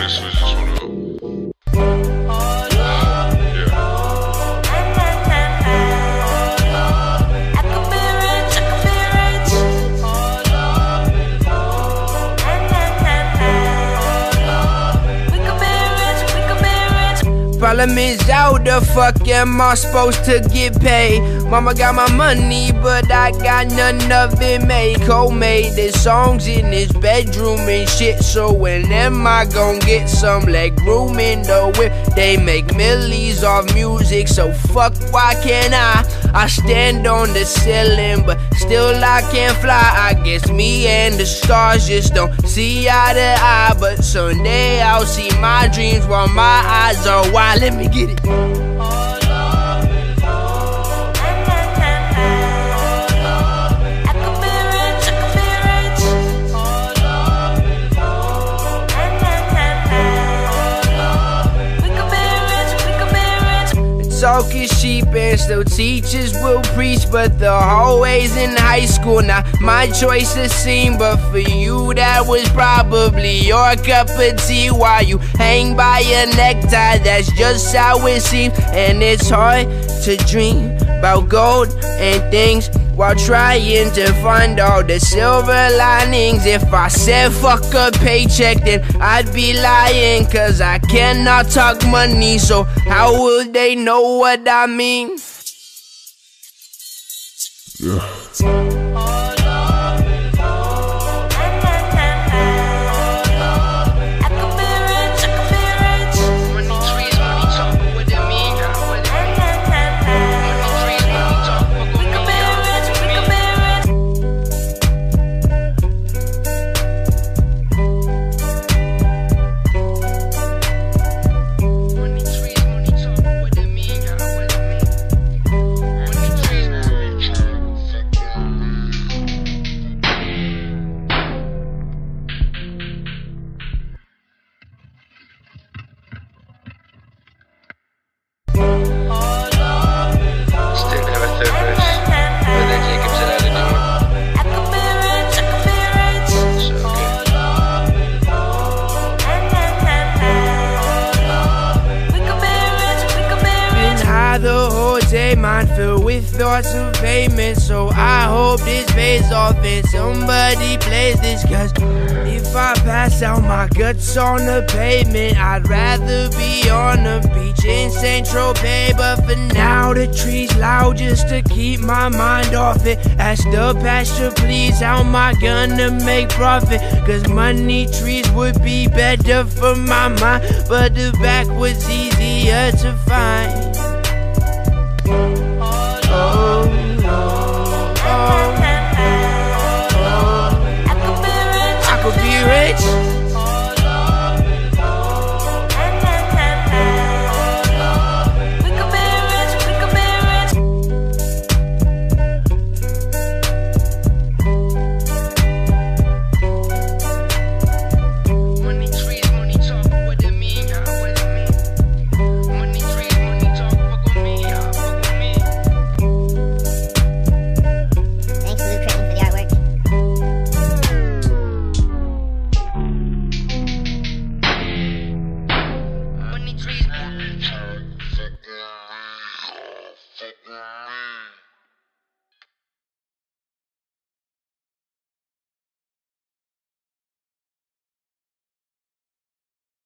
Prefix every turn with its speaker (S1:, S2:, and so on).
S1: gotta switch this one up.
S2: Problem is, how the fuck am I supposed to get paid? Mama got my money, but I got none of it made. Co-made the songs in his bedroom and shit. So when am I gon' get some leg room in the whip? They make millies off music, so fuck, why can't I? I stand on the ceiling, but still I can't fly. I guess me and the stars just don't see eye to eye. But someday I'll see my dreams while my eyes are wide. Let me get it. Talk is cheap and still teachers will preach, but the hallways in high school not my choice to sing. But for you that was probably your cup of tea. While you hang by your necktie, that's just how it seems. And it's hard to dream about gold and things while trying to find all the silver linings. If I said fuck a paycheck, then I'd be lying, cause I cannot talk money, so how will they know what I mean? The whole day mind filled with thoughts of payment, so I hope this pays off and somebody plays this, cause if I pass out my guts on the pavement, I'd rather be on the beach in St. Tropez. But for now the trees loud just to keep my mind off it. Ask the pasture please, how am I gonna make profit? Cause money trees would be better for my mind, but the back was easier to find. I could be rich.